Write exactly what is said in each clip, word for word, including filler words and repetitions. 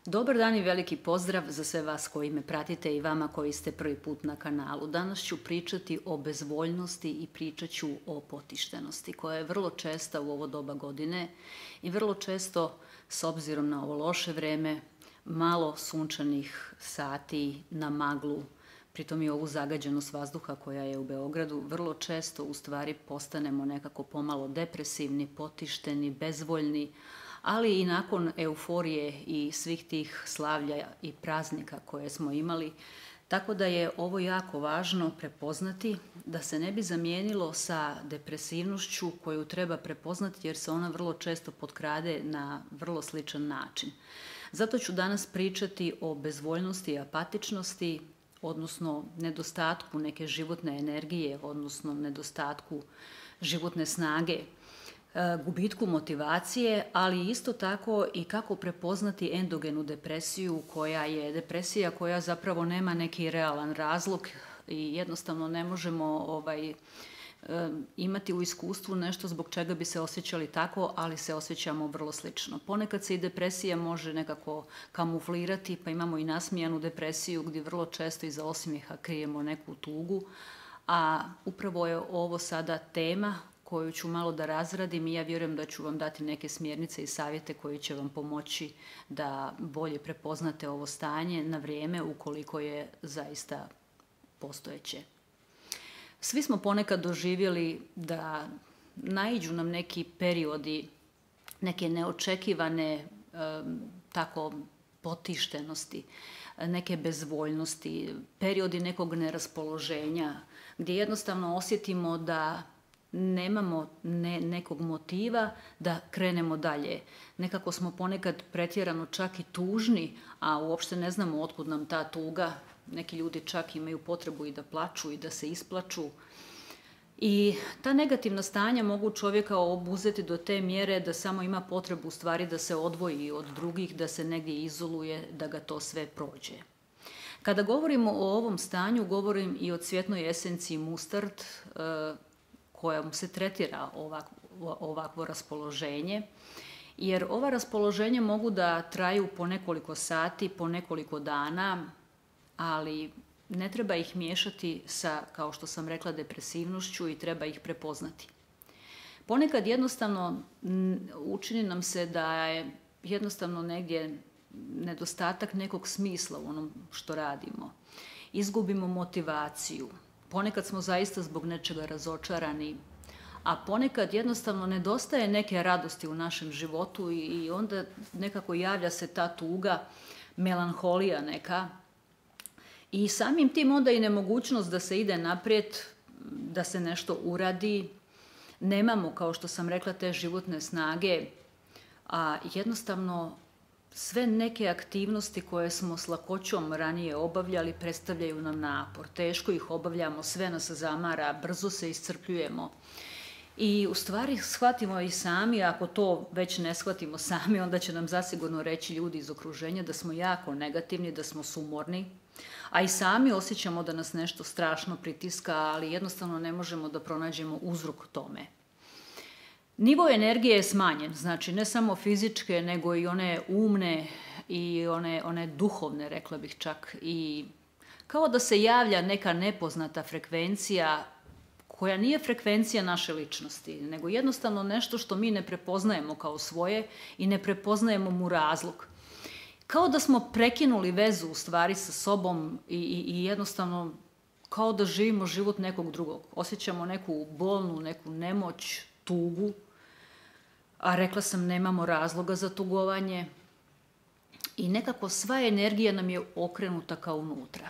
Dobar dan i veliki pozdrav za sve vas koji me pratite i vama koji ste prvi put na kanalu. Danas ću pričati o bezvoljnosti i pričat ću o potištenosti koja je vrlo česta u ovo doba godine i vrlo često, s obzirom na ovo loše vreme, malo sunčanih sati na maglu, pritom i ovu zagađenost vazduha koja je u Beogradu, vrlo često u stvari postanemo nekako pomalo depresivni, potišteni, bezvoljni, ali i nakon euforije i svih tih slavlja i praznika koje smo imali. Tako da je ovo jako važno prepoznati, da se ne bi zamijenilo sa depresivnošću koju treba prepoznati jer se ona vrlo često potkrade na vrlo sličan način. Zato ću danas pričati o bezvoljnosti i apatičnosti, odnosno nedostatku neke životne energije, odnosno nedostatku životne snage, gubitku motivacije, ali isto tako i kako prepoznati endogenu depresiju koja je depresija koja zapravo nema neki realan razlog i jednostavno ne možemo ovaj, imati u iskustvu nešto zbog čega bi se osjećali tako, ali se osjećamo vrlo slično. Ponekad se i depresija može nekako kamuflirati, pa imamo i nasmijanu depresiju gdje vrlo često iza osmijeha krijemo neku tugu, a upravo je ovo sada tema koju ću malo da razradim i ja vjerujem da ću vam dati neke smjernice i savjete koji će vam pomoći da bolje prepoznate ovo stanje na vrijeme ukoliko je zaista postojeće. Svi smo ponekad doživjeli da naiđu nam neki periodi, neke neočekivane tako potištenosti, neke bezvoljnosti, periodi nekog neraspoloženja, gdje jednostavno osjetimo da nemamo ne, nekog motiva da krenemo dalje. Nekako smo ponekad pretjerano čak i tužni, a uopšte ne znamo otkud nam ta tuga. Neki ljudi čak imaju potrebu i da plaču i da se isplaču. I ta negativna stanja mogu čovjeka obuzeti do te mjere da samo ima potrebu u stvari da se odvoji od drugih, da se negdje izoluje, da ga to sve prođe. Kada govorimo o ovom stanju, govorim i o cvjetnoj esenciji mustard, kojom se tretira ovakvo, ovakvo raspoloženje, jer ova raspoloženja mogu da traju po nekoliko sati, po nekoliko dana, ali ne treba ih miješati sa, kao što sam rekla, depresivnošću i treba ih prepoznati. Ponekad jednostavno učini nam se da je jednostavno negdje nedostatak nekog smisla u onom što radimo. Izgubimo motivaciju. Ponekad smo zaista zbog nečega razočarani, a ponekad jednostavno nedostaje neke radosti u našem životu i onda nekako javlja se ta tuga, melanholija neka. I samim tim onda i nemogućnost da se ide naprijed, da se nešto uradi. Nemamo, kao što sam rekla, te životne snage, a jednostavno sve neke aktivnosti koje smo s lakoćom ranije obavljali predstavljaju nam napor. Teško ih obavljamo, sve nas zamara, brzo se iscrpljujemo. I u stvari shvatimo i sami, ako to već ne shvatimo sami, onda će nam zasigurno reći ljudi iz okruženja da smo jako negativni, da smo sumorni, a i sami osjećamo da nas nešto strašno pritiska, ali jednostavno ne možemo da pronađemo uzrok tome. Nivo energije je smanjen, znači ne samo fizičke, nego i one umne i one, one duhovne, rekla bih čak. I kao da se javlja neka nepoznata frekvencija koja nije frekvencija naše ličnosti, nego jednostavno nešto što mi ne prepoznajemo kao svoje i ne prepoznajemo mu razlog. Kao da smo prekinuli vezu u stvari sa sobom i, i, i jednostavno kao da živimo život nekog drugog. Osjećamo neku bolnu, neku nemoć, tugu, a rekla sam nemamo razloga za tugovanje i nekako sva energija nam je okrenuta kao unutra.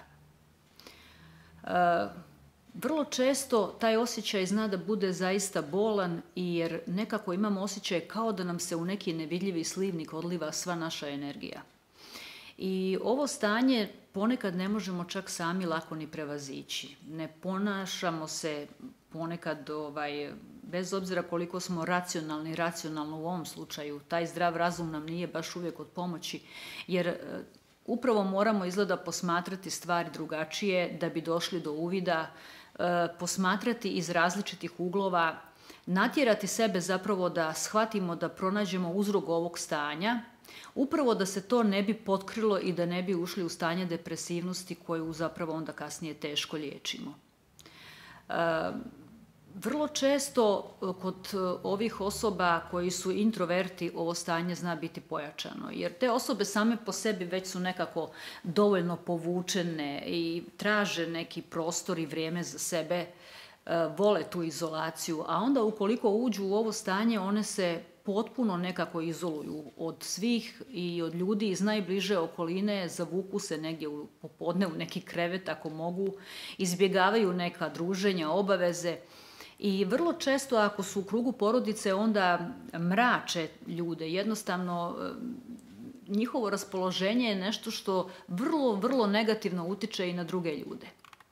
E, vrlo često taj osjećaj zna da bude zaista bolan jer nekako imamo osjećaj kao da nam se u neki nevidljivi slivnik odliva sva naša energija. I ovo stanje ponekad ne možemo čak sami lako ni prevazići. Ne ponašamo se ponekad, ovaj, bez obzira koliko smo racionalni, racionalno u ovom slučaju, taj zdrav razum nam nije baš uvijek od pomoći, jer e, upravo moramo izgleda posmatrati stvari drugačije da bi došli do uvida, e, posmatrati iz različitih uglova, natjerati sebe zapravo da shvatimo, da pronađemo uzrok ovog stanja Upravo da se to ne bi potkrilo i da ne bi ušli u stanje depresivnosti koju zapravo onda kasnije teško liječimo. Vrlo često kod ovih osoba koji su introverti ovo stanje zna biti pojačano, jer te osobe same po sebi već su nekako dovoljno povučene i traže neki prostor i vrijeme za sebe, vole tu izolaciju, a onda ukoliko uđu u ovo stanje one se potpuno nekako izoluju od svih i od ljudi iz najbliže okoline, zavuku se negdje u popodne u neki krevet ako mogu, izbjegavaju neka druženja, obaveze. I vrlo često ako su u krugu porodice onda mrače ljude, jednostavno njihovo raspoloženje je nešto što vrlo, vrlo negativno utiče i na druge ljude.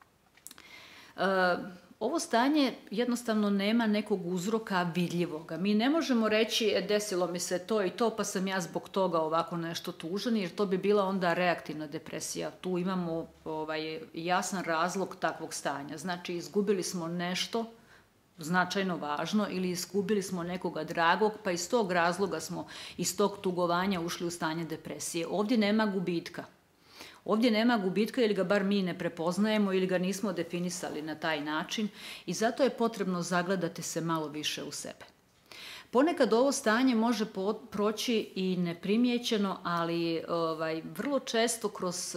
Ovo stanje jednostavno nema nekog uzroka vidljivoga. Mi ne možemo reći e, desilo mi se to i to pa sam ja zbog toga ovako nešto tužan, jer to bi bila onda reaktivna depresija. Tu imamo ovaj, jasan razlog takvog stanja. Znači izgubili smo nešto značajno važno ili izgubili smo nekoga dragog, pa iz tog razloga smo iz tog tugovanja ušli u stanje depresije. Ovdje nema gubitka. Ovdje nema gubitka ili ga bar mi ne prepoznajemo ili ga nismo definisali na taj način i zato je potrebno zagledati se malo više u sebe. Ponekad ovo stanje može proći i neprimjećeno, ali ovaj, vrlo često kroz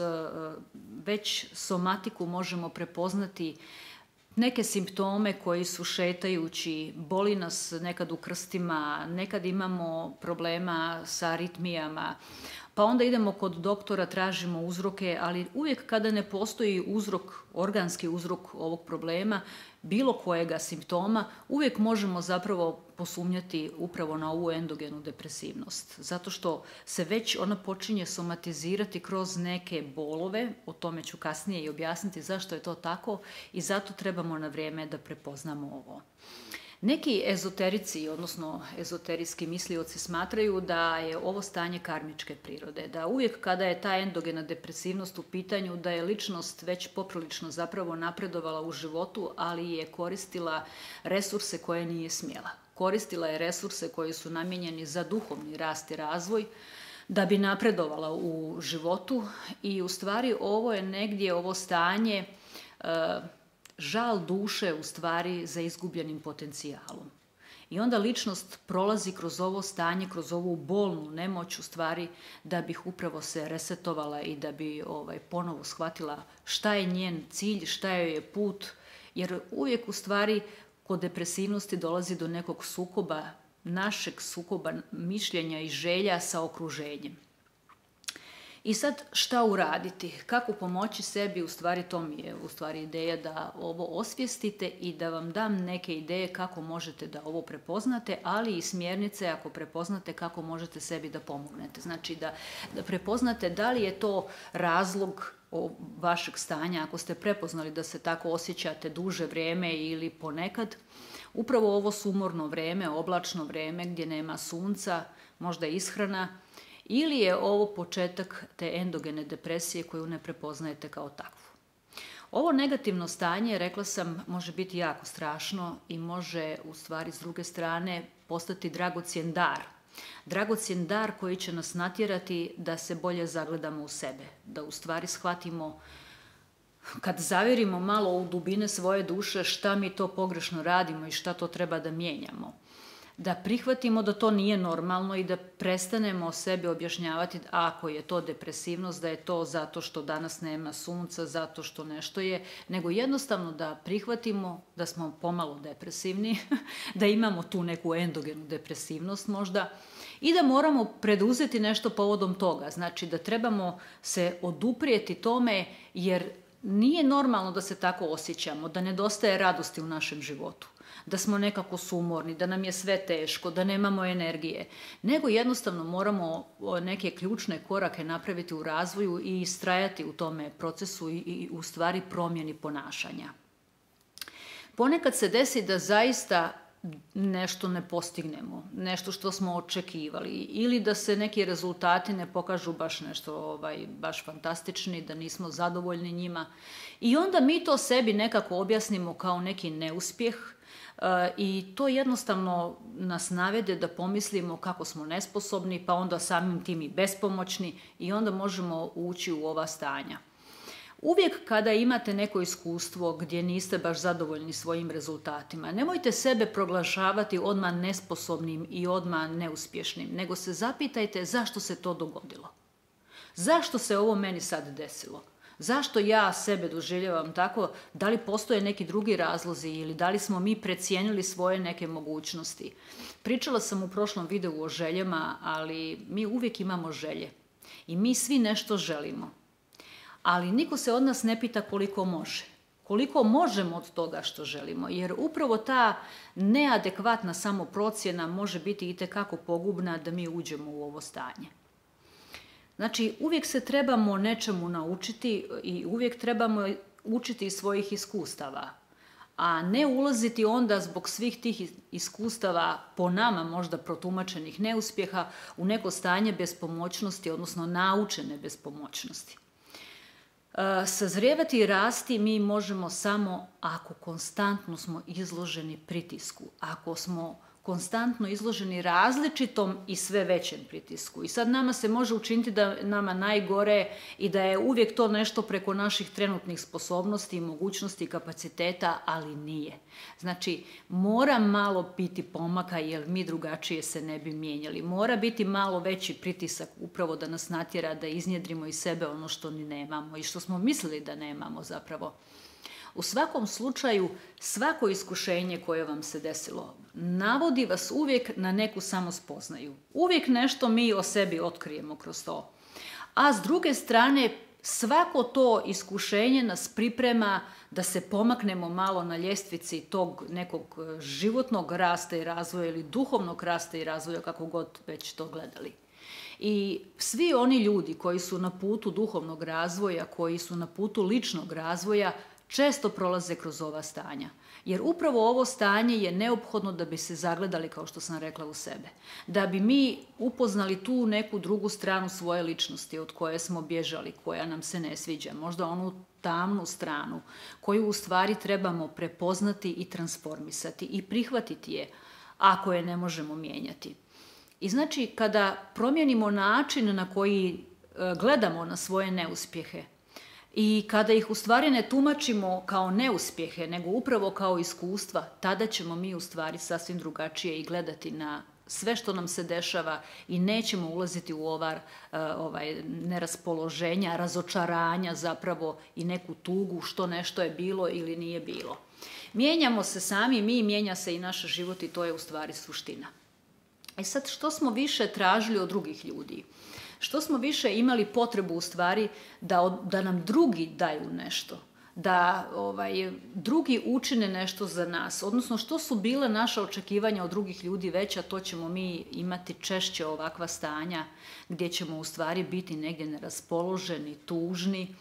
već somatiku možemo prepoznati neke simptome koji su šetajući, boli nas nekad u krstima, nekad imamo problema sa aritmijama, pa onda idemo kod doktora, tražimo uzroke, ali uvijek kada ne postoji uzrok, organski uzrok ovog problema, bilo kojega simptoma, uvijek možemo zapravo posumnjati upravo na ovu endogenu depresivnost. Zato što se već ona počinje somatizirati kroz neke bolove, o tome ću kasnije i objasniti zašto je to tako i zato trebamo na vrijeme da prepoznamo ovo. Neki ezoterici, odnosno ezoterijski mislioci smatraju da je ovo stanje karmičke prirode, da uvijek kada je ta endogena depresivnost u pitanju, da je ličnost već poprilično zapravo napredovala u životu, ali je koristila resurse koje nije smjela. Koristila je resurse koji su namijenjeni za duhovni rast i razvoj, da bi napredovala u životu i u stvari ovo je negdje ovo stanje uh, žal duše u stvari za izgubljenim potencijalom. I onda ličnost prolazi kroz ovo stanje, kroz ovu bolnu nemoć u stvari da bi upravo se resetovala i da bi ovaj, ponovo shvatila šta je njen cilj, šta joj je put, jer uvijek u stvari kod depresivnosti dolazi do nekog sukoba, našeg sukoba mišljenja i želja sa okruženjem. I sad šta uraditi? Kako pomoći sebi? U stvari to mi je u stvari ideja da ovo osvijestite i da vam dam neke ideje kako možete da ovo prepoznate, ali i smjernice ako prepoznate kako možete sebi da pomognete. Znači da, da prepoznate da li je to razlog vašeg stanja, ako ste prepoznali da se tako osjećate duže vrijeme ili ponekad. Upravo ovo sumorno vrijeme, oblačno vrijeme gdje nema sunca, možda ishrana, ili je ovo početak te endogene depresije koju ne prepoznajete kao takvu. Ovo negativno stanje, rekla sam, može biti jako strašno i može u stvari s druge strane postati dragocjen dar. Dragocjen dar koji će nas natjerati da se bolje zagledamo u sebe, da u stvari shvatimo kad zavjerimo malo u dubine svoje duše šta mi to pogrešno radimo i šta to treba da mijenjamo. Da prihvatimo da to nije normalno i da prestanemo sebi objašnjavati ako je to depresivnost, da je to zato što danas nema sunca, zato što nešto je, nego jednostavno da prihvatimo da smo pomalo depresivni, da imamo tu neku endogenu depresivnost možda i da moramo preduzeti nešto povodom toga. Znači da trebamo se oduprijeti tome jer nije normalno da se tako osjećamo, da nedostaje radosti u našem životu, da smo nekako sumorni, da nam je sve teško, da nemamo energije, nego jednostavno moramo neke ključne korake napraviti u razvoju i istrajati u tome procesu i, i u stvari promjeni ponašanja. Ponekad se desi da zaista nešto ne postignemo, nešto što smo očekivali ili da se neki rezultati ne pokažu baš nešto ovaj, baš fantastični, da nismo zadovoljni njima i onda mi to sebi nekako objasnimo kao neki neuspjeh I to jednostavno nas navede da pomislimo kako smo nesposobni, pa onda samim tim i bespomoćni i onda možemo ući u ova stanja. Uvijek kada imate neko iskustvo gdje niste baš zadovoljni svojim rezultatima, nemojte sebe proglašavati odmah nesposobnim i odmah neuspješnim, nego se zapitajte zašto se to dogodilo. Zašto se ovo meni sad desilo? Zašto ja sebe doživljavam tako? Da li postoje neki drugi razlozi ili da li smo mi precijenili svoje neke mogućnosti? Pričala sam u prošlom videu o željama, ali mi uvijek imamo želje i mi svi nešto želimo. Ali niko se od nas ne pita koliko može. Koliko možemo od toga što želimo, jer upravo ta neadekvatna samoprocjena može biti itekako pogubna da mi uđemo u ovo stanje. Znači, uvijek se trebamo nečemu naučiti i uvijek trebamo učiti iz svojih iskustava, a ne ulaziti onda zbog svih tih iskustava po nama možda protumačenih neuspjeha u neko stanje bespomoćnosti, odnosno naučene bespomoćnosti. Sazrijevati i rasti mi možemo samo ako konstantno smo izloženi pritisku, ako smo konstantno izloženi različitom i sve većem pritisku. I sad nama se može učiniti da je nama najgore i da je uvijek to nešto preko naših trenutnih sposobnosti, mogućnosti i kapaciteta, ali nije. Znači, mora malo biti pomaka jer mi drugačije se ne bi mijenjali. Mora biti malo veći pritisak upravo da nas natjera da iznjedrimo iz sebe ono što ni nemamo i što smo mislili da nemamo zapravo. U svakom slučaju, svako iskušenje koje vam se desilo navodi vas uvijek na neku samospoznaju. Uvijek nešto mi o sebi otkrijemo kroz to. A s druge strane, svako to iskušenje nas priprema da se pomaknemo malo na ljestvici tog nekog životnog rasta i razvoja ili duhovnog rasta i razvoja, kako god već to gledali. I svi oni ljudi koji su na putu duhovnog razvoja, koji su na putu ličnog razvoja, često prolaze kroz ova stanja. Jer upravo ovo stanje je neophodno da bi se zagledali, kao što sam rekla, u sebe. Da bi mi upoznali tu neku drugu stranu svoje ličnosti od koje smo bježali, koja nam se ne sviđa. Možda onu tamnu stranu koju u stvari trebamo prepoznati i transformisati i prihvatiti je ako je ne možemo mijenjati. I znači, kada promijenimo način na koji gledamo na svoje neuspjehe, i kada ih u stvari ne tumačimo kao neuspjehe, nego upravo kao iskustva, tada ćemo mi u stvari sasvim drugačije i gledati na sve što nam se dešava i nećemo ulaziti u ova ovaj, neraspoloženja, razočaranja zapravo i neku tugu što nešto je bilo ili nije bilo. Mijenjamo se sami, mi mijenja se i naš život i to je u stvari suština. E sad, što smo više tražili od drugih ljudi? Što smo više imali potrebu u stvari da, da nam drugi daju nešto, da ovaj, drugi učine nešto za nas, odnosno što su bile naša očekivanja od drugih ljudi veća, to ćemo mi imati češće ovakva stanja gdje ćemo u stvari biti negdje neraspoloženi, tužni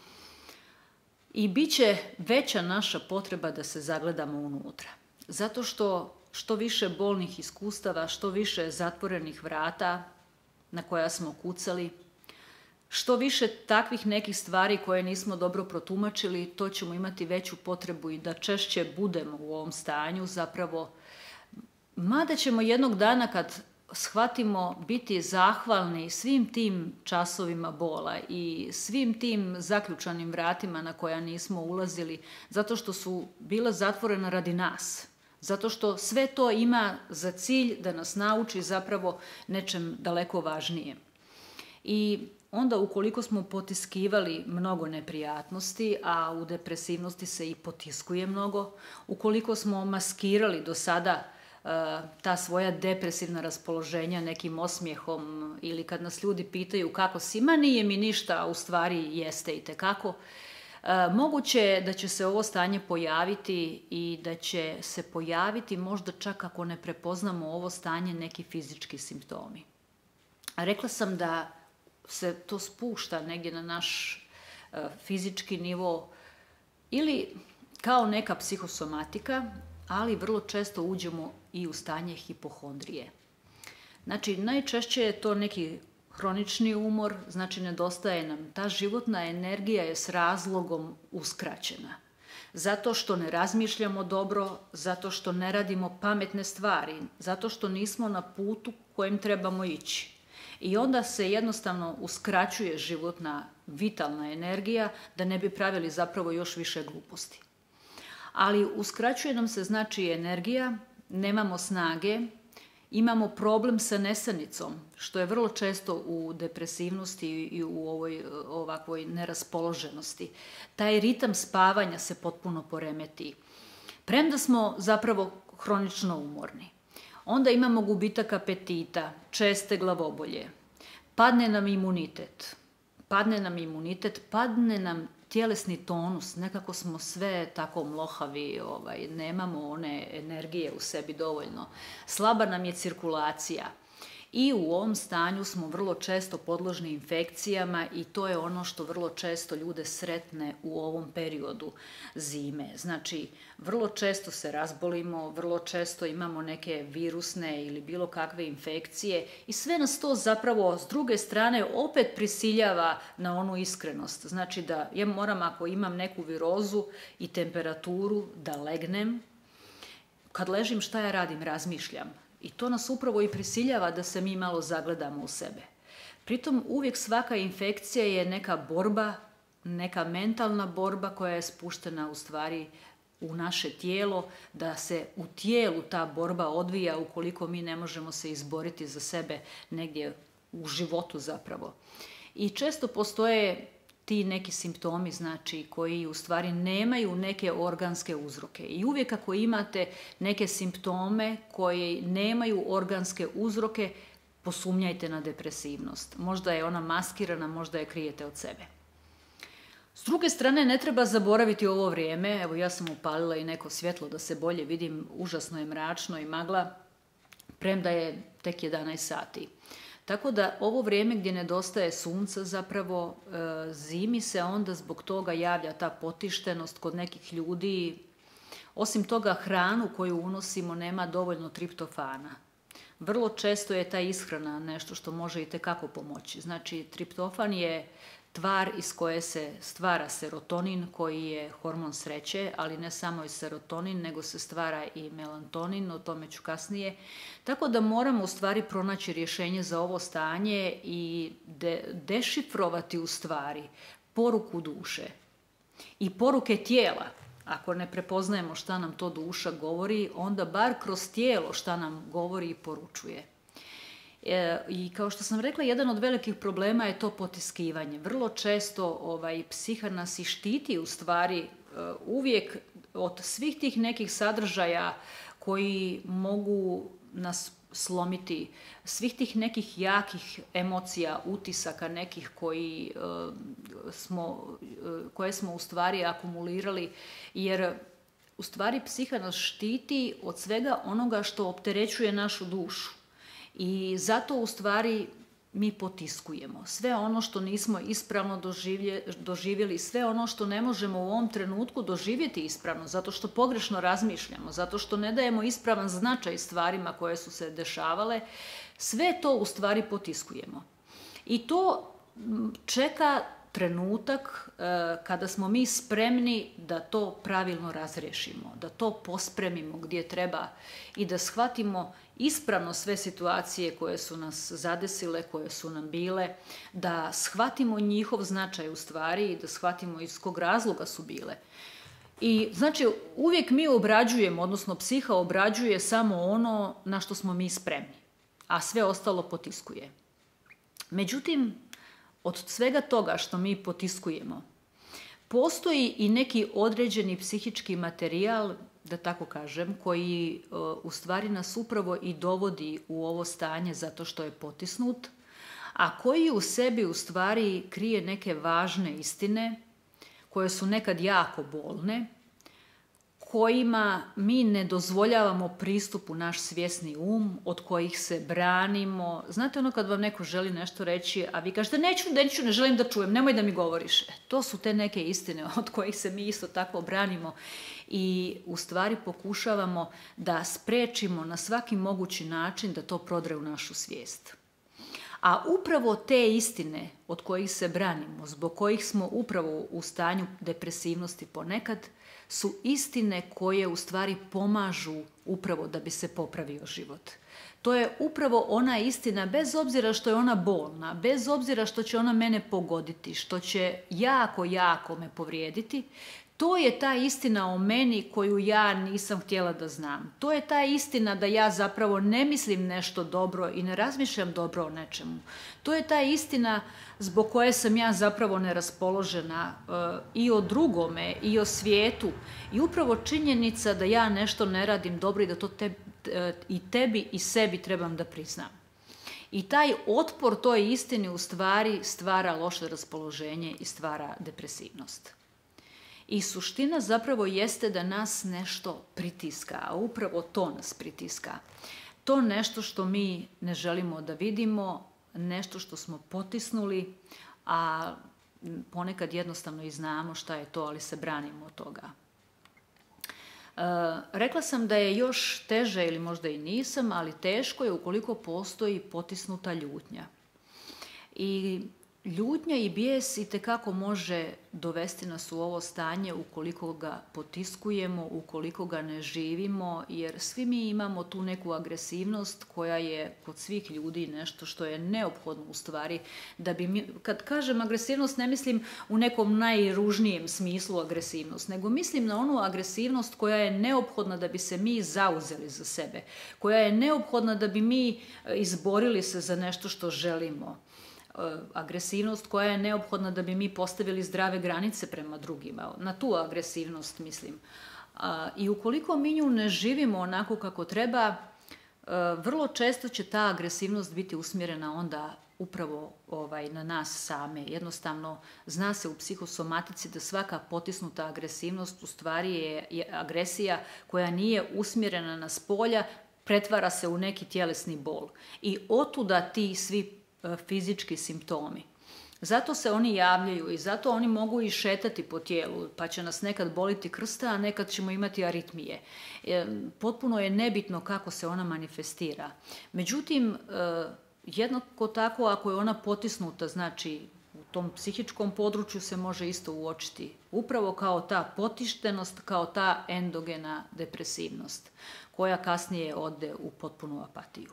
i bit će veća naša potreba da se zagledamo unutra. Zato što što više bolnih iskustava, što više zatvorenih vrata na koja smo kucali, što više takvih nekih stvari koje nismo dobro protumačili, to ćemo imati veću potrebu i da češće budemo u ovom stanju zapravo. Mada ćemo jednog dana kad shvatimo biti zahvalni svim tim časovima bola i svim tim zaključanim vratima na koja nismo ulazili, zato što su bila zatvorena radi nas. Zato što sve to ima za cilj da nas nauči zapravo nečem daleko važnije. I onda ukoliko smo potiskivali mnogo neprijatnosti, a u depresivnosti se i potiskuje mnogo, ukoliko smo maskirali do sada uh, ta svoja depresivna raspoloženja nekim osmijehom ili kad nas ljudi pitaju kako si, ma nije mi ništa, a u stvari jeste i tekako, E, moguće je da će se ovo stanje pojaviti i da će se pojaviti možda čak ako ne prepoznamo ovo stanje neki fizički simptomi. A rekla sam da se to spušta negdje na naš e, fizički nivo ili kao neka psihosomatika, ali vrlo često uđemo i u stanje hipohondrije. Znači, najčešće je to neki hronični umor, znači nedostaje nam. Ta životna energija je s razlogom uskraćena. zato što ne razmišljamo dobro, zato što ne radimo pametne stvari, zato što nismo na putu kojem trebamo ići. I onda se jednostavno uskraćuje životna vitalna energija da ne bi pravili zapravo još više gluposti. Ali uskraćuje nam se znači energija, nemamo snage, imamo problem sa nesanicom, što je vrlo često u depresivnosti i u ovoj ovakvoj neraspoloženosti. Taj ritam spavanja se potpuno poremeti. Premda smo zapravo hronično umorni. Onda imamo gubitak apetita, česte glavobolje, padne nam imunitet, padne nam imunitet, padne nam tjelesni tonus, nekako smo sve tako mlohavi, ovaj, nemamo one energije u sebi dovoljno, slaba nam je cirkulacija. I u ovom stanju smo vrlo često podložni infekcijama i to je ono što vrlo često ljude sretne u ovom periodu zime. Znači, vrlo često se razbolimo, vrlo često imamo neke virusne ili bilo kakve infekcije i sve nas to zapravo s druge strane opet prisiljava na onu iskrenost. Znači da ja moram, ako imam neku virozu i temperaturu, da legnem. Kad ležim, šta ja radim? Razmišljam. I to nas upravo i prisiljava da se mi malo zagledamo u sebe. Pritom uvijek svaka infekcija je neka borba, neka mentalna borba koja je spuštena u stvari u naše tijelo, da se u tijelu ta borba odvija ukoliko mi ne možemo se izboriti za sebe negdje u životu zapravo. I često postoje ti neki simptomi, znači, koji u stvari nemaju neke organske uzroke. I uvijek ako imate neke simptome koji nemaju organske uzroke, posumnjajte na depresivnost. Možda je ona maskirana, možda je krijete od sebe. S druge strane, ne treba zaboraviti ovo vrijeme. Evo, ja sam upalila i neko svjetlo da se bolje vidim. Užasno je mračno i magla, premda je tek jedanaest sati. Tako da ovo vrijeme gdje nedostaje sunca zapravo zimi se onda zbog toga javlja ta potištenost kod nekih ljudi. Osim toga, hranu koju unosimo nema dovoljno triptofana. Vrlo često je ta ishrana nešto što može i tekako pomoći. Znači, triptofan je tvar iz koje se stvara serotonin koji je hormon sreće, ali ne samo i serotonin, nego se stvara i melatonin, o tome ću kasnije. Tako da moramo u stvari pronaći rješenje za ovo stanje i de, dešifrovati u stvari poruku duše i poruke tijela. Ako ne prepoznajemo šta nam to duša govori, onda bar kroz tijelo šta nam govori i poručuje. I kao što sam rekla, jedan od velikih problema je to potiskivanje. Vrlo često ovaj, psiha nas i štiti u stvari uvijek od svih tih nekih sadržaja koji mogu nas slomiti, svih tih nekih jakih emocija, utisaka nekih koji, uh, smo, uh, koje smo u stvari akumulirali, jer u stvari psiha nas štiti od svega onoga što opterećuje našu dušu. I zato u stvari mi potiskujemo. Sve ono što nismo ispravno doživjeli, sve ono što ne možemo u ovom trenutku doživjeti ispravno, zato što pogrešno razmišljamo, zato što ne dajemo ispravan značaj stvarima koje su se dešavale, sve to u stvari potiskujemo. I to čeka trenutak e, kada smo mi spremni da to pravilno razriješimo, da to pospremimo gdje treba i da shvatimo ispravno sve situacije koje su nas zadesile, koje su nam bile, da shvatimo njihov značaj u stvari i da shvatimo iz kog razloga su bile. I znači uvijek mi obrađujemo, odnosno psiha obrađuje samo ono na što smo mi spremni, a sve ostalo potiskuje. Međutim, od svega toga što mi potiskujemo, postoji i neki određeni psihički materijal, da tako kažem, koji u stvari nas upravo i dovodi u ovo stanje zato što je potisnut, a koji u sebi u stvari krije neke važne istine koje su nekad jako bolne, kojima mi ne dozvoljavamo pristup u naš svjesni um, od kojih se branimo. Znate ono kad vam neko želi nešto reći, a vi kažete neću, neću, ne želim da čujem, nemoj da mi govoriš. E, to su te neke istine od kojih se mi isto tako branimo i u stvari pokušavamo da sprečimo na svaki mogući način da to prodre u našu svijest. A upravo te istine od kojih se branimo, zbog kojih smo upravo u stanju depresivnosti ponekad, su istine koje u stvari pomažu upravo da bi se popravio život. To je upravo ona istina, bez obzira što je ona bolna, bez obzira što će ona mene pogoditi, što će jako, jako me povrijediti, to je ta istina o meni koju ja nisam htjela da znam. To je ta istina da ja zapravo ne mislim nešto dobro i ne razmišljam dobro o nečemu. To je ta istina zbog koje sam ja zapravo neraspoložena uh, i o drugome i o svijetu. I upravo činjenica da ja nešto ne radim dobro i da to te, uh, i tebi i sebi trebam da priznam. I taj otpor toj istini u stvari stvara loše raspoloženje i stvara depresivnost. I suština zapravo jeste da nas nešto pritiska, a upravo to nas pritiska. To nešto što mi ne želimo da vidimo, nešto što smo potisnuli, a ponekad jednostavno i znamo šta je to, ali se branimo od toga. E, rekla sam da je još teže, ili možda i nisam, ali teško je ukoliko postoji potisnuta ljutnja. I ljutnja i bijes itekako može dovesti nas u ovo stanje ukoliko ga potiskujemo, ukoliko ga ne živimo, jer svi mi imamo tu neku agresivnost koja je kod svih ljudi nešto što je neophodno u stvari da bi mi, kad kažem agresivnost ne mislim u nekom najružnijem smislu agresivnost, nego mislim na onu agresivnost koja je neophodna da bi se mi zauzeli za sebe, koja je neophodna da bi mi izborili se za nešto što želimo. Agresivnost koja je neophodna da bi mi postavili zdrave granice prema drugima. Na tu agresivnost mislim. I ukoliko mi nju ne živimo onako kako treba, vrlo često će ta agresivnost biti usmjerena onda upravo ovaj, na nas same. Jednostavno, zna se u psihosomatici da svaka potisnuta agresivnost u stvari je, je agresija koja nije usmjerena na spolja, pretvara se u neki tjelesni bol. I otuda ti svi fizički simptomi. Zato se oni javljaju i zato oni mogu i šetati po tijelu, pa će nas nekad boliti krsta, a nekad ćemo imati aritmije. Potpuno je nebitno kako se ona manifestira. Međutim, jednako tako ako je ona potisnuta, znači u tom psihičkom području se može isto uočiti. Upravo kao ta potištenost, kao ta endogena depresivnost, koja kasnije ode u potpunu apatiju.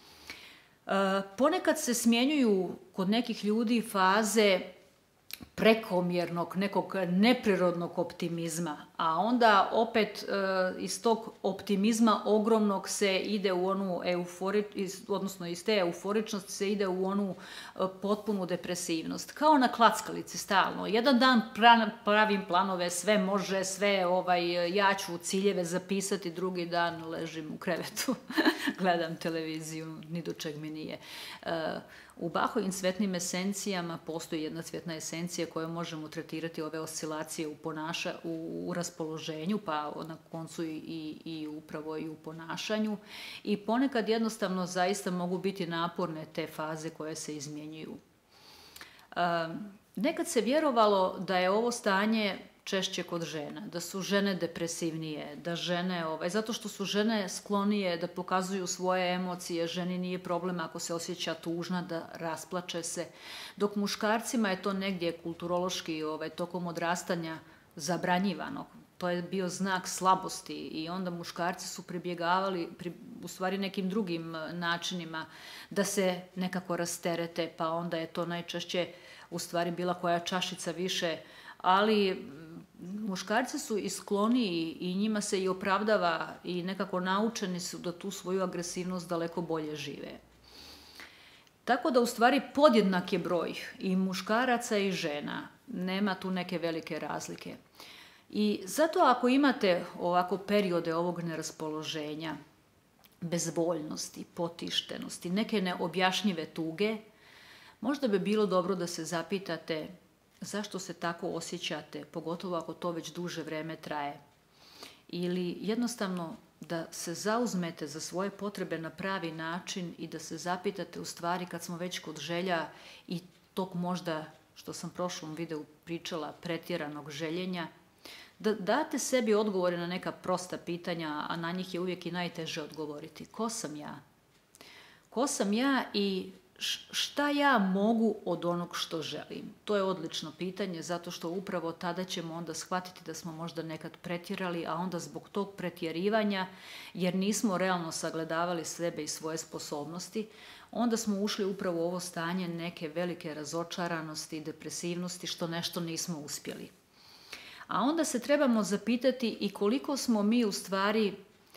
Ponekad se smjenjuju kod nekih ljudi faze prekomjernog, nekog neprirodnog optimizma, a onda opet iz tog optimizma ogromnog se ide u onu euforičnost, odnosno iz te euforičnosti se ide u onu potpunu depresivnost. Kao na klackalici stalno. Jedan dan pravim planove, sve može, sve ovaj, ja ću ciljeve zapisati, drugi dan ležim u krevetu, gledam televiziju, ni do čeg mi nije. U Bachovim cvetnim esencijama postoji jedna cvjetna esencija koja možemo tretirati ove oscilacije u, ponaša, u, u raspoloženju, pa na koncu i, i upravo i u ponašanju. I ponekad jednostavno zaista mogu biti naporne te faze koje se izmjenjuju. Um, nekad se vjerovalo da je ovo stanje češće kod žena, da su žene depresivnije, da žene, ovaj, zato što su žene sklonije da pokazuju svoje emocije, ženi nije problem ako se osjeća tužna da rasplače se, dok muškarcima je to negdje kulturološki ovaj, tokom odrastanja zabranjivano. To je bio znak slabosti i onda muškarci su pribjegavali pri, u stvari nekim drugim načinima da se nekako rasterete, pa onda je to najčešće u stvari bila koja čašica više, ali muškarci su i skloniji i njima se i opravdava i nekako naučeni su da tu svoju agresivnost daleko bolje žive. Tako da u stvari podjednak je broj i muškaraca i žena, nema tu neke velike razlike. I zato ako imate ovako periode ovog neraspoloženja, bezvoljnosti, potištenosti, neke neobjašnjive tuge, možda bi bilo dobro da se zapitate zašto se tako osjećate, pogotovo ako to već duže vreme traje. Ili jednostavno da se zauzmete za svoje potrebe na pravi način i da se zapitate u stvari kad smo već kod želja i tog možda, što sam prošlom videu pričala, pretjeranog željenja, da date sebi odgovore na neka prosta pitanja, a na njih je uvijek i najteže odgovoriti. Ko sam ja? Ko sam ja i šta ja mogu od onog što želim? To je odlično pitanje, zato što upravo tada ćemo onda shvatiti da smo možda nekad pretjerali, a onda zbog tog pretjerivanja, jer nismo realno sagledavali sebe i svoje sposobnosti, onda smo ušli upravo u ovo stanje neke velike razočaranosti, depresivnosti, što nešto nismo uspjeli. A onda se trebamo zapitati i koliko smo mi u stvari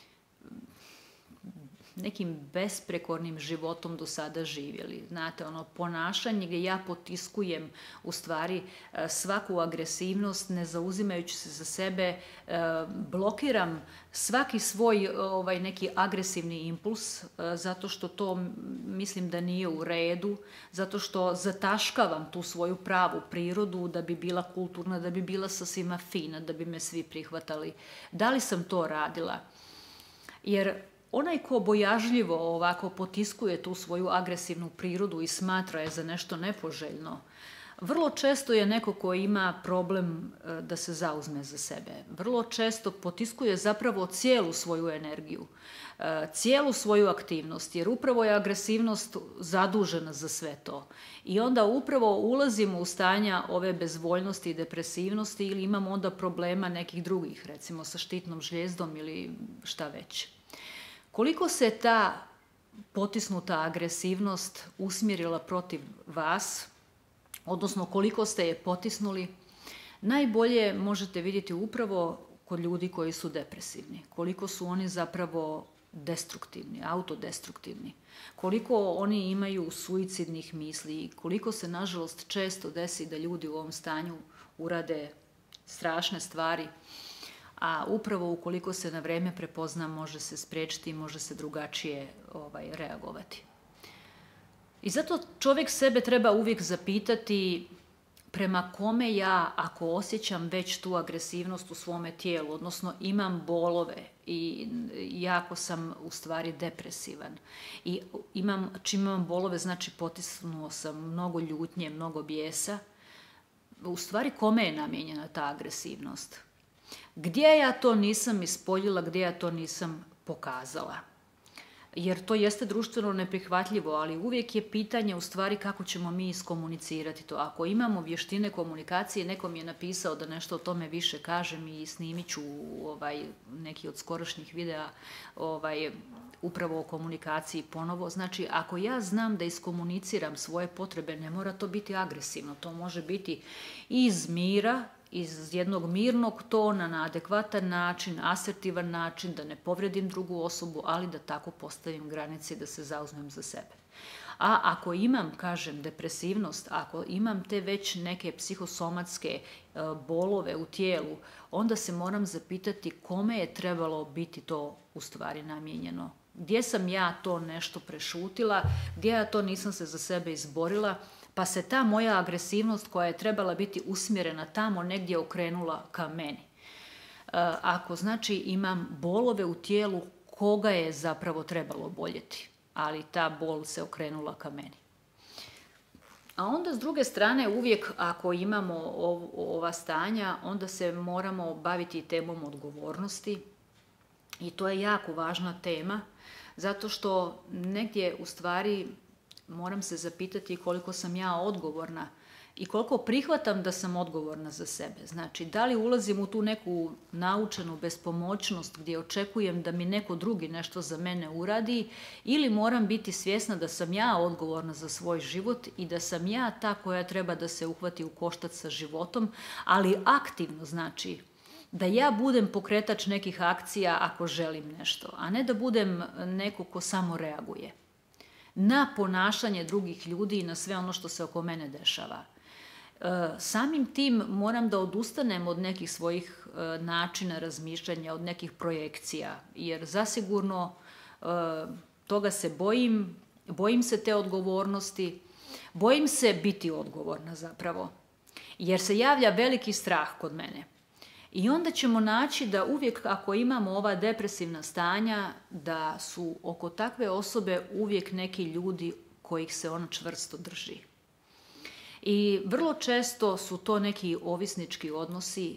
nekim besprekornim životom do sada živjeli. Znate, ono ponašanje gdje ja potiskujem u stvari svaku agresivnost, ne zauzimajući se za sebe, blokiram svaki svoj ovaj, neki agresivni impuls, zato što to mislim da nije u redu, zato što zataškavam tu svoju pravu prirodu da bi bila kulturna, da bi bila sa svima fina, da bi me svi prihvatali. Da li sam to radila? Jer onaj ko bojažljivo ovako potiskuje tu svoju agresivnu prirodu i smatra je za nešto nepoželjno, vrlo često je neko ko ima problem da se zauzme za sebe. Vrlo često potiskuje zapravo cijelu svoju energiju, cijelu svoju aktivnost, jer upravo je agresivnost zadužena za sve to. I onda upravo ulazimo u stanja ove bezvoljnosti i depresivnosti ili imamo onda problema nekih drugih, recimo sa štitnom žljezdom ili šta već. Koliko se ta potisnuta agresivnost usmjerila protiv vas, odnosno koliko ste je potisnuli, najbolje možete vidjeti upravo kod ljudi koji su depresivni. Koliko su oni zapravo destruktivni, autodestruktivni. Koliko oni imaju suicidnih misli, koliko se nažalost često desi da ljudi u ovom stanju urade strašne stvari, a upravo ukoliko se na vrijeme prepozna, može se spriječiti i može se drugačije ovaj, reagovati. I zato čovjek sebe treba uvijek zapitati prema kome ja, ako osjećam već tu agresivnost u svome tijelu, odnosno imam bolove i jako sam u stvari depresivan. I imam, čim imam bolove, znači potisnuo sam mnogo ljutnje, mnogo bijesa. U stvari kome je namijenjena ta agresivnost? Gdje ja to nisam ispoljila, gdje ja to nisam pokazala? Jer to jeste društveno neprihvatljivo, ali uvijek je pitanje u stvari kako ćemo mi iskomunicirati to. Ako imamo vještine komunikacije, neko mi je napisao da nešto o tome više kažem i snimit ću ovaj, neki od skorašnjih videa ovaj, upravo o komunikaciji ponovo. Znači, ako ja znam da iskomuniciram svoje potrebe, ne mora to biti agresivno, to može biti iz mira, iz jednog mirnog tona, na adekvatan način, asertivan način, da ne povredim drugu osobu, ali da tako postavim granice i da se zauzmem za sebe. A ako imam, kažem, depresivnost, ako imam te već neke psihosomatske bolove u tijelu, onda se moram zapitati kome je trebalo biti to u stvari namijenjeno. Gdje sam ja to nešto prešutila, gdje ja to nisam se za sebe izborila, pa se ta moja agresivnost koja je trebala biti usmjerena tamo negdje okrenula ka meni. Ako znači imam bolove u tijelu, koga je zapravo trebalo boljeti, ali ta bol se okrenula ka meni. A onda s druge strane uvijek ako imamo ova stanja, onda se moramo baviti temom odgovornosti i to je jako važna tema, zato što negdje u stvari moram se zapitati koliko sam ja odgovorna i koliko prihvatam da sam odgovorna za sebe. Znači, da li ulazim u tu neku naučenu bespomoćnost gdje očekujem da mi neko drugi nešto za mene uradi ili moram biti svjesna da sam ja odgovorna za svoj život i da sam ja ta koja treba da se uhvati u koštac sa životom, ali aktivno, znači da ja budem pokretač nekih akcija ako želim nešto, a ne da budem neko ko samo reaguje na ponašanje drugih ljudi i na sve ono što se oko mene dešava. Samim tim moram da odustanem od nekih svojih načina razmišljanja, od nekih projekcija, jer zasigurno toga se bojim, bojim se te odgovornosti, bojim se biti odgovorna zapravo, jer se javlja veliki strah kod mene. I onda ćemo naći da uvijek ako imamo ova depresivna stanja, da su oko takve osobe uvijek neki ljudi kojih se ona čvrsto drži. I vrlo često su to neki ovisnički odnosi,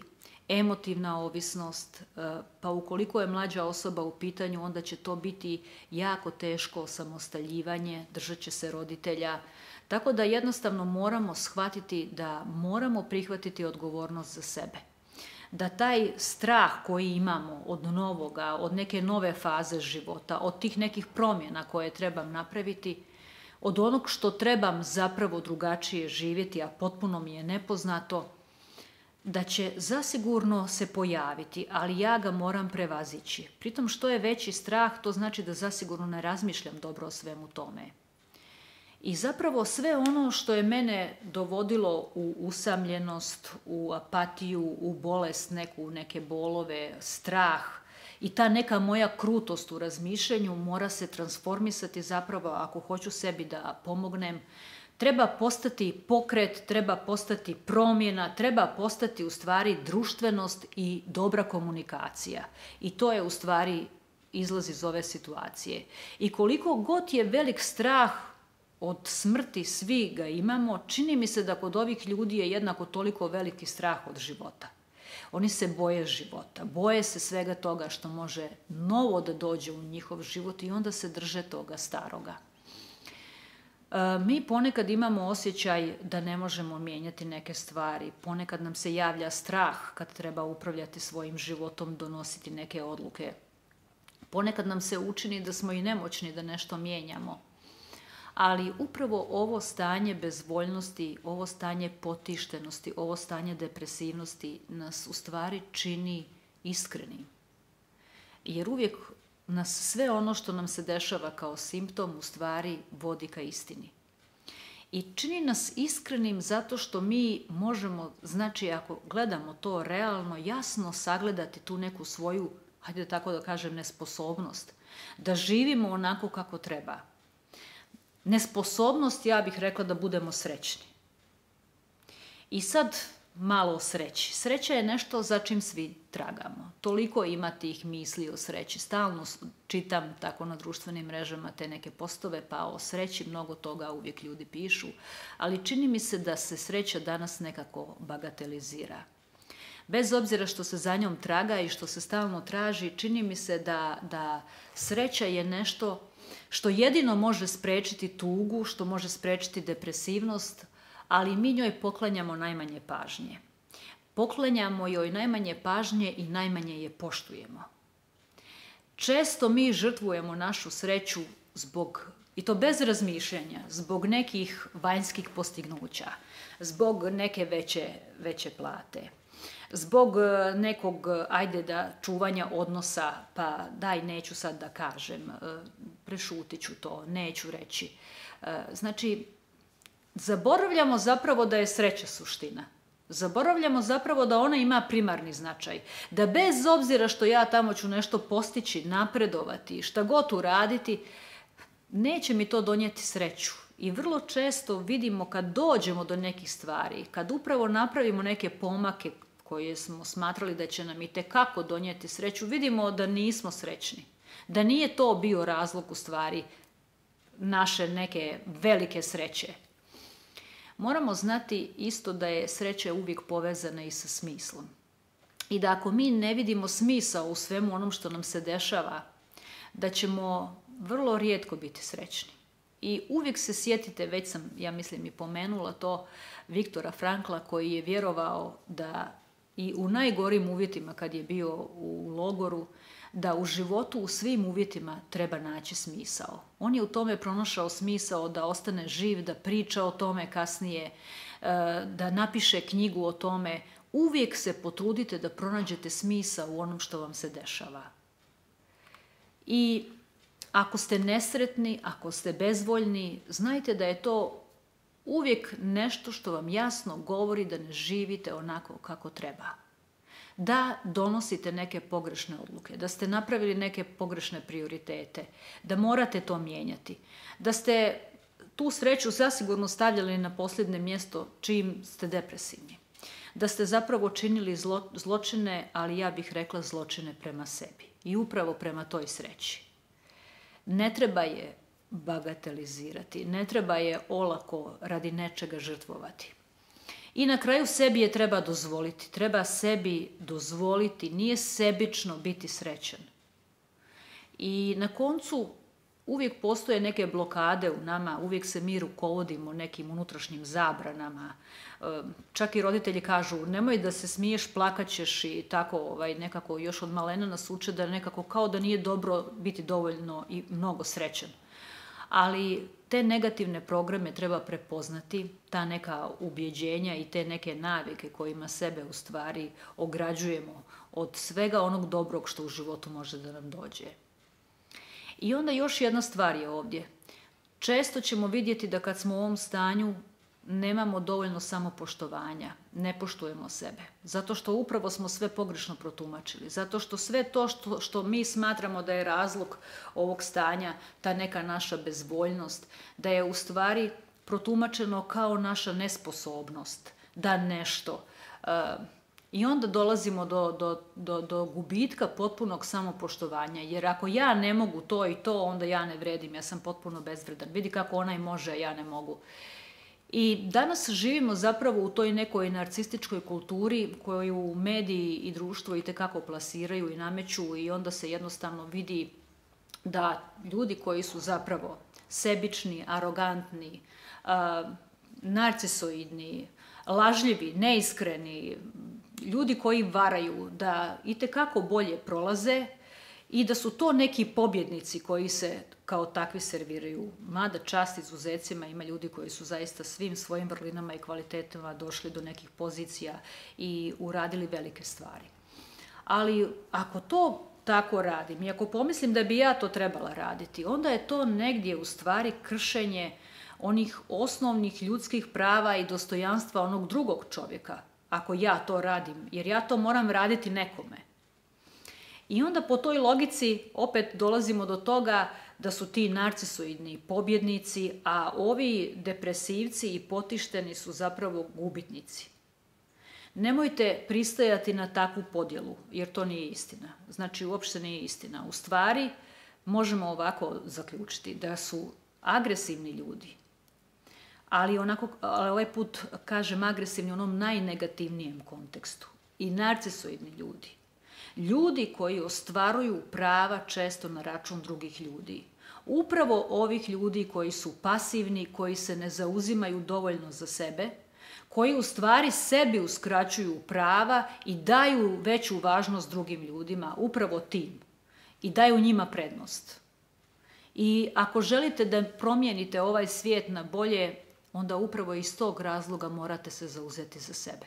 emotivna ovisnost, pa ukoliko je mlađa osoba u pitanju, onda će to biti jako teško osamostaljivanje, držat će se roditelja. Tako da jednostavno moramo shvatiti da moramo prihvatiti odgovornost za sebe. Da taj strah koji imamo od novoga, od neke nove faze života, od tih nekih promjena koje trebam napraviti, od onog što trebam zapravo drugačije živjeti, a potpuno mi je nepoznato, da će zasigurno se pojaviti, ali ja ga moram prevazići. Pritom što je veći strah, to znači da zasigurno ne razmišljam dobro o svemu tome. I zapravo sve ono što je mene dovodilo u usamljenost, u apatiju, u bolest, neku, neke bolove, strah i ta neka moja krutost u razmišljanju mora se transformisati zapravo ako hoću sebi da pomognem. Treba postati pokret, treba postati promjena, treba postati u stvari društvenost i dobra komunikacija. I to je u stvari izlaz iz ove situacije. I koliko god je velik strah od smrti, svi ga imamo, čini mi se da kod ovih ljudi je jednako toliko veliki strah od života. Oni se boje života, boje se svega toga što može novo da dođe u njihov život i onda se drže toga staroga. Mi ponekad imamo osjećaj da ne možemo mijenjati neke stvari. Ponekad nam se javlja strah kad treba upravljati svojim životom, donositi neke odluke. Ponekad nam se učini da smo i nemoćni da nešto mijenjamo. Ali upravo ovo stanje bezvoljnosti, ovo stanje potištenosti, ovo stanje depresivnosti nas u stvari čini iskrenim. Jer uvijek nas sve ono što nam se dešava kao simptom u stvari vodi ka istini. I čini nas iskrenim zato što mi možemo, znači ako gledamo to realno, jasno sagledati tu neku svoju, hajde tako da kažem, nesposobnost. Da živimo onako kako treba. Nesposobnost, ja bih rekla da budemo srećni. I sad malo o sreći. Sreća je nešto za čim svi tragamo. Toliko ima tih misli o sreći. Stalno čitam tako na društvenim mrežama te neke postove, pa o sreći mnogo toga uvijek ljudi pišu, ali čini mi se da se sreća danas nekako bagatelizira. Bez obzira što se za njom traga i što se stalno traži, čini mi se da, da sreća je nešto što jedino može sprečiti tugu, što može sprečiti depresivnost, ali mi njoj poklanjamo najmanje pažnje. Poklanjamo joj najmanje pažnje i najmanje je poštujemo. Često mi žrtvujemo našu sreću zbog, i to bez razmišljanja, zbog nekih vanjskih postignuća, zbog neke veće, veće plate, zbog nekog, ajde da, čuvanja odnosa, pa daj, neću sad da kažem, prešutit ću to, neću reći. Znači, zaboravljamo zapravo da je sreća suština. Zaboravljamo zapravo da ona ima primarni značaj. Da bez obzira što ja tamo ću nešto postići, napredovati, šta god uraditi, neće mi to donijeti sreću. I vrlo često vidimo kad dođemo do nekih stvari, kad upravo napravimo neke pomake koje smo smatrali da će nam itekako donijeti sreću, vidimo da nismo srećni. Da nije to bio razlog u stvari naše neke velike sreće. Moramo znati isto da je sreća uvijek povezana i sa smislom. I da ako mi ne vidimo smisao u svemu onom što nam se dešava, da ćemo vrlo rijetko biti srećni. I uvijek se sjetite, već sam, ja mislim, i pomenula to, Viktora Frankla koji je vjerovao da i u najgorim uvjetima kad je bio u logoru, da u životu u svim uvjetima treba naći smisao. On je u tome pronašao smisao da ostane živ, da priča o tome kasnije, da napiše knjigu o tome. Uvijek se potrudite da pronađete smisao u onom što vam se dešava. I ako ste nesretni, ako ste bezvoljni, znajte da je to uvijek nešto što vam jasno govori da ne živite onako kako treba. Da donosite neke pogrešne odluke, da ste napravili neke pogrešne prioritete, da morate to mijenjati, da ste tu sreću zasigurno stavljali na posljednje mjesto čim ste depresivni, da ste zapravo činili zlo, zločine, ali ja bih rekla zločine prema sebi i upravo prema toj sreći. Ne treba je bagatelizirati, ne treba je olako radi nečega žrtvovati. I na kraju sebi je treba dozvoliti. Treba sebi dozvoliti. Nije sebično biti srećan. I na koncu uvijek postoje neke blokade u nama, uvijek se mi rukovodimo nekim unutrašnjim zabranama. Čak i roditelji kažu nemoj da se smiješ, plakat ćeš i tako ovaj, nekako još od malena nas uče da nekako kao da nije dobro biti dovoljno i mnogo srećan. Ali te negativne programe treba prepoznati, ta neka ubjeđenja i te neke navike kojima sebe u stvari ograđujemo od svega onog dobrog što u životu može da nam dođe. I onda još jedna stvar je ovdje. Često ćemo vidjeti da kad smo u ovom stanju nemamo dovoljno samopoštovanja, ne poštujemo sebe. Zato što upravo smo sve pogrešno protumačili. Zato što sve to što, što mi smatramo da je razlog ovog stanja, ta neka naša bezvoljnost, da je u stvari protumačeno kao naša nesposobnost, da nešto. Uh, I onda dolazimo do, do, do, do gubitka potpunog samopoštovanja. Jer ako ja ne mogu to i to, onda ja ne vredim, ja sam potpuno bezvredan. Vidi kako onaj može, a ja ne mogu. I danas živimo zapravo u toj nekoj narcističkoj kulturi koju mediji i društvo itekako plasiraju i nameću i onda se jednostavno vidi da ljudi koji su zapravo sebični, arogantni, uh, narcisoidni, lažljivi, neiskreni, ljudi koji varaju, da itekako bolje prolaze i da su to neki pobjednici koji se kao takvi serviraju. Mada čast izuzecima, ima ljudi koji su zaista svim svojim vrlinama i kvalitetama došli do nekih pozicija i uradili velike stvari. Ali ako to tako radim i ako pomislim da bi ja to trebala raditi, onda je to negdje u stvari kršenje onih osnovnih ljudskih prava i dostojanstva onog drugog čovjeka, ako ja to radim, jer ja to moram raditi nekome. I onda po toj logici opet dolazimo do toga da su ti narcisoidni pobjednici, a ovi depresivci i potišteni su zapravo gubitnici. Nemojte pristajati na takvu podjelu, jer to nije istina. Znači, uopšte nije istina. U stvari, možemo ovako zaključiti da su agresivni ljudi, ali onako, ali ovaj put kažem agresivni u onom najnegativnijem kontekstu, i narcisoidni ljudi. Ljudi koji ostvaruju prava često na račun drugih ljudi. Upravo ovih ljudi koji su pasivni, koji se ne zauzimaju dovoljno za sebe, koji u stvari sebi uskraćuju prava i daju veću važnost drugim ljudima, upravo tim, i daju njima prednost. I ako želite da promijenite ovaj svijet na bolje, onda upravo iz tog razloga morate se zauzeti za sebe.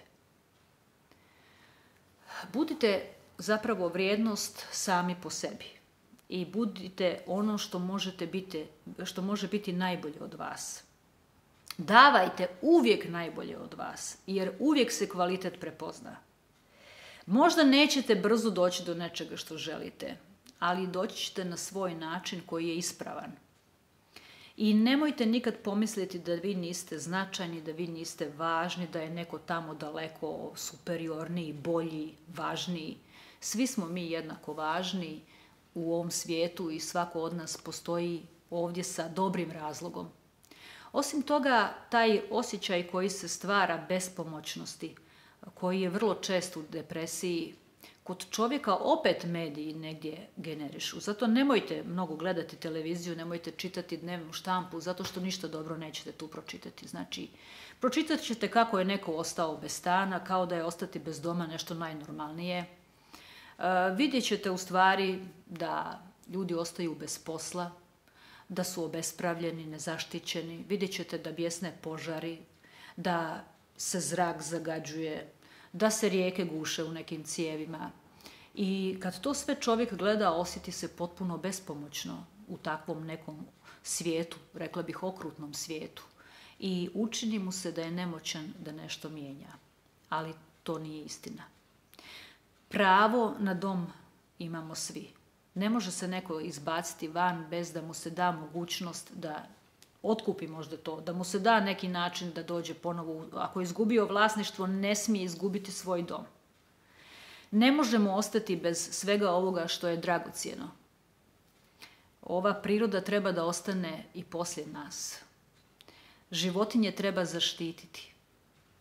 Budite zapravo vrijednost sami po sebi i budite ono što možete biti, što može biti najbolje od vas. Davajte uvijek najbolje od vas, jer uvijek se kvalitet prepozna. Možda nećete brzo doći do nečega što želite, ali doći ćete na svoj način koji je ispravan. I nemojte nikad pomisliti da vi niste značajni, da vi niste važni, da je neko tamo daleko superiorniji, bolji, važniji. Svi smo mi jednako važni u ovom svijetu i svako od nas postoji ovdje sa dobrim razlogom. Osim toga, taj osjećaj koji se stvara bespomoćnosti, koji je vrlo čest u depresiji, kod čovjeka opet mediji negdje generišu. Zato nemojte mnogo gledati televiziju, nemojte čitati dnevnu štampu, zato što ništa dobro nećete tu pročitati. Znači, pročitat ćete kako je neko ostao bez stana, kao da je ostati bez doma nešto najnormalnije. E, vidjet ćete u stvari da ljudi ostaju bez posla, da su obespravljeni, nezaštićeni. Vidjet ćete da bjesne požari, da se zrak zagađuje, da se rijeke guše u nekim cijevima. I kad to sve čovjek gleda, osjeti se potpuno bespomoćno u takvom nekom svijetu, rekla bih okrutnom svijetu. I učini mu se da je nemoćan da nešto mijenja. Ali to nije istina. Pravo na dom imamo svi. Ne može se neko izbaciti van bez da mu se da mogućnost da otkupi možda to, da mu se da neki način da dođe ponovo. Ako je izgubio vlasništvo, ne smije izgubiti svoj dom. Ne možemo ostati bez svega ovoga što je dragocjeno. Ova priroda treba da ostane i poslije nas. Životinje treba zaštititi.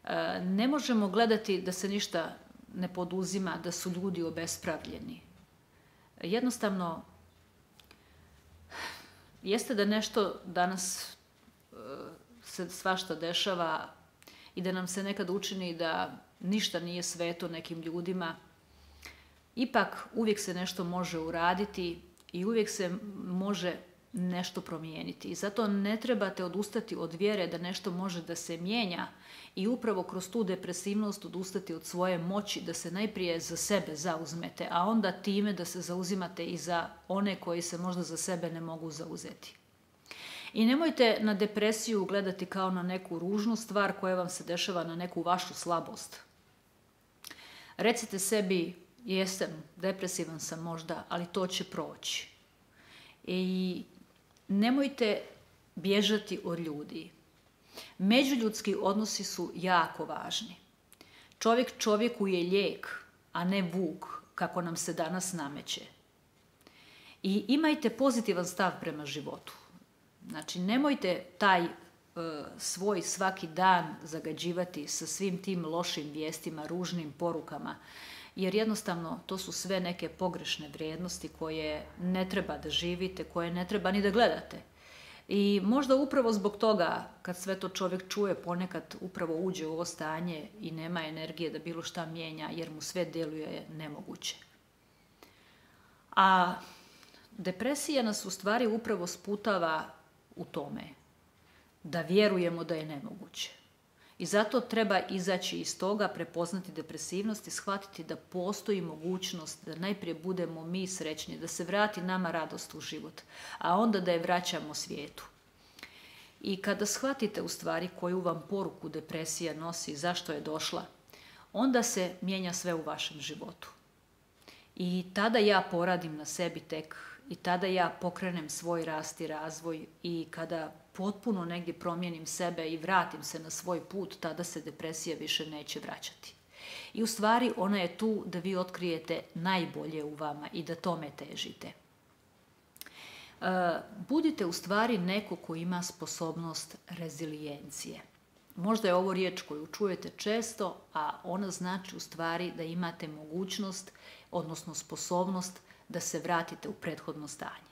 Ne možemo gledati da se ništa ne poduzima, da su ljudi obespravljeni. Jednostavno, jeste da nešto danas se svašta dešava i da nam se nekad učini da ništa nije sveto nekim ljudima, ipak uvijek se nešto može uraditi i uvijek se može nešto promijeniti. I zato ne trebate odustati od vjere da nešto može da se mijenja i upravo kroz tu depresivnost odustati od svoje moći, da se najprije za sebe zauzmete, a onda time da se zauzimate i za one koji se možda za sebe ne mogu zauzeti. I nemojte na depresiju gledati kao na neku ružnu stvar koja vam se dešava, na neku vašu slabost. Recite sebi, jesam, depresivan sam možda, ali to će proći. I nemojte bježati od ljudi. Međuljudski odnosi su jako važni. Čovjek čovjeku je lijek, a ne vuk, kako nam se danas nameće. I imajte pozitivan stav prema životu. Znači, nemojte taj e, svoj svaki dan zagađivati sa svim tim lošim vijestima, ružnim porukama, jer jednostavno to su sve neke pogrešne vrijednosti koje ne treba da živite, koje ne treba ni da gledate. I možda upravo zbog toga, kad sve to čovjek čuje, ponekad upravo uđe u ovo stanje i nema energije da bilo šta mijenja, jer mu sve djeluje nemoguće. A depresija nas u stvari upravo sputava u tome da vjerujemo da je nemoguće. I zato treba izaći iz toga, prepoznati depresivnost i shvatiti da postoji mogućnost da najprije budemo mi srećni, da se vrati nama radost u život, a onda da je vraćamo svijetu. I kada shvatite u stvari koju vam poruku depresija nosi i zašto je došla, onda se mijenja sve u vašem životu. I tada ja poradim na sebi tek i tada ja pokrenem svoj rast i razvoj i kada potpuno negdje promijenim sebe i vratim se na svoj put, tada se depresija više neće vraćati. I u stvari ona je tu da vi otkrijete najbolje u vama i da tome težite. Budite u stvari neko ko ima sposobnost rezilijencije. Možda je ovo riječ koju čujete često, a ona znači u stvari da imate mogućnost, odnosno sposobnost da se vratite u prethodno stanje.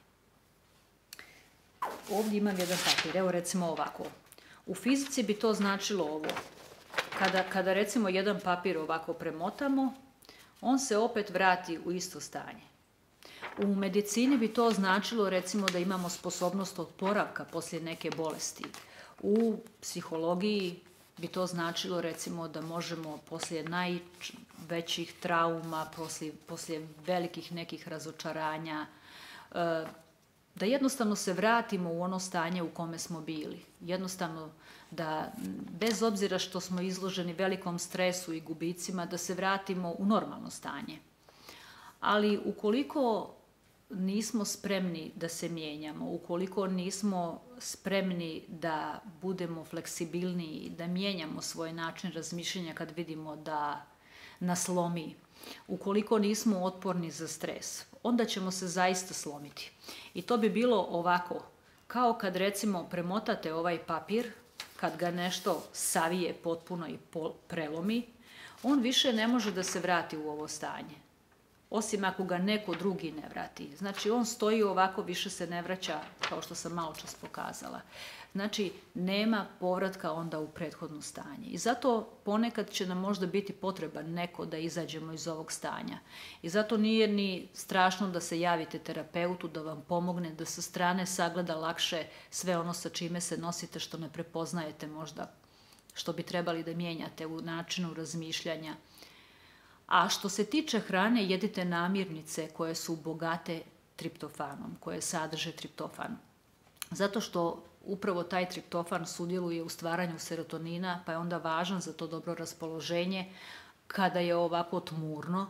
Ovdje imam jedan papir, evo recimo ovako. U fizici bi to značilo ovo. Kada, kada recimo jedan papir ovako premotamo, on se opet vrati u isto stanje. U medicini bi to značilo recimo da imamo sposobnost oporavka poslije neke bolesti. U psihologiji bi to značilo recimo da možemo poslije najvećih trauma, poslije, poslije velikih nekih razočaranja, da jednostavno se vratimo u ono stanje u kome smo bili. Jednostavno da bez obzira što smo izloženi velikom stresu i gubicima, da se vratimo u normalno stanje. Ali ukoliko nismo spremni da se mijenjamo, ukoliko nismo spremni da budemo fleksibilniji, da mijenjamo svoj način razmišljanja kad vidimo da nas lomi, ukoliko nismo otporni za stres, onda ćemo se zaista slomiti. I to bi bilo ovako, kao kad recimo premotate ovaj papir, kad ga nešto savije potpuno i prelomi, on više ne može da se vrati u ovo stanje. Osim ako ga neko drugi ne vrati. Znači, on stoji ovako, više se ne vraća, kao što sam malo čas pokazala. Znači, nema povratka onda u prethodno stanje. I zato ponekad će nam možda biti potreban neko da izađemo iz ovog stanja. I zato nije ni strašno da se javite terapeutu, da vam pomogne, da sa strane sagleda lakše sve ono sa čime se nosite, što ne prepoznajete možda, što bi trebali da mijenjate u načinu razmišljanja. A što se tiče hrane, jedite namirnice koje su bogate triptofanom, koje sadrže triptofan. Zato što upravo taj triptofan sudjeluje u stvaranju serotonina, pa je onda važan za to dobro raspoloženje kada je ovako tmurno.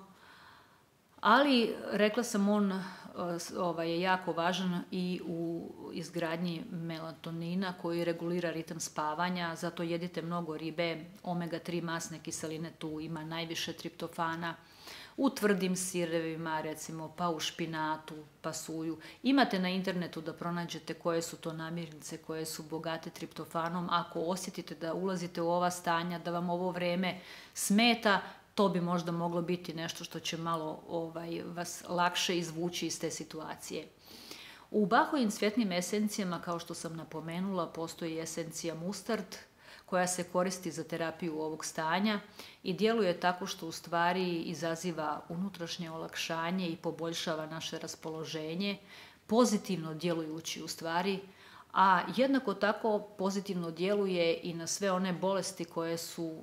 Ali, rekla sam, on ovaj, je jako važan i u izgradnji melatonina koji regulira ritam spavanja, zato jedite mnogo ribe, omega tri masne kiseline, tu ima najviše triptofana. u tvrdim sirevima, recimo, pa u špinatu, pa suju. Imate na internetu da pronađete koje su to namirnice koje su bogate triptofanom. Ako osjetite da ulazite u ova stanja, da vam ovo vreme smeta, to bi možda moglo biti nešto što će malo ovaj, vas lakše izvući iz te situacije. U Bachovim cvjetnim esencijama, kao što sam napomenula, postoji esencija mustard, koja se koristi za terapiju ovog stanja i djeluje tako što u stvari izaziva unutrašnje olakšanje i poboljšava naše raspoloženje, pozitivno djelujući u stvari, a jednako tako pozitivno djeluje i na sve one bolesti koje su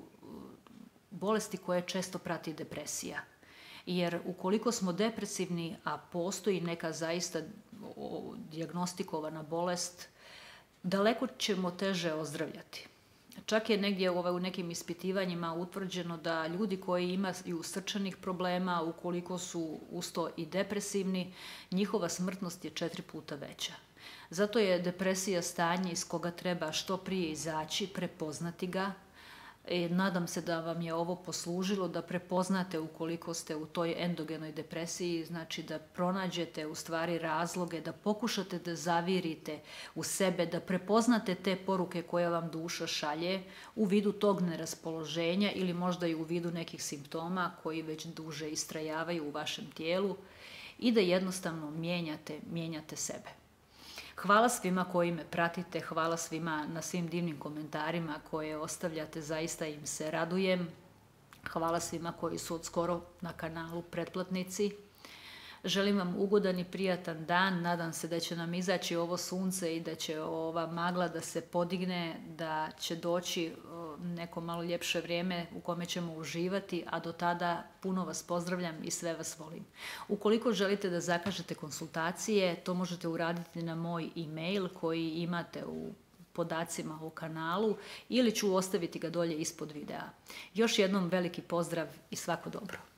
bolesti koje često prati depresija. Jer ukoliko smo depresivni, a postoji neka zaista dijagnostikovana bolest, daleko ćemo teže ozdravljati. Čak je negdje u nekim ispitivanjima utvrđeno da ljudi koji imaju srčanih problema, ukoliko su uz to i depresivni, njihova smrtnost je četiri puta veća. Zato je depresija stanje iz koga treba što prije izaći, prepoznati ga. I nadam se da vam je ovo poslužilo da prepoznate ukoliko ste u toj endogenoj depresiji, znači da pronađete u stvari razloge, da pokušate da zavirite u sebe, da prepoznate te poruke koje vam duša šalje u vidu tog neraspoloženja ili možda i u vidu nekih simptoma koji već duže istrajavaju u vašem tijelu i da jednostavno mijenjate, mijenjate sebe. Hvala svima koji me pratite, hvala svima na svim divnim komentarima koje ostavljate, zaista im se radujem. Hvala svima koji su od skoro na kanalu pretplatnici. Želim vam ugodan i prijatan dan, nadam se da će nam izaći ovo sunce i da će ova magla da se podigne, da će doći neko malo ljepše vrijeme u kome ćemo uživati, a do tada puno vas pozdravljam i sve vas volim. Ukoliko želite da zakažete konsultacije, to možete uraditi na moj e-mail koji imate u podacima o kanalu ili ću ostaviti ga dolje ispod videa. Još jednom veliki pozdrav i svako dobro.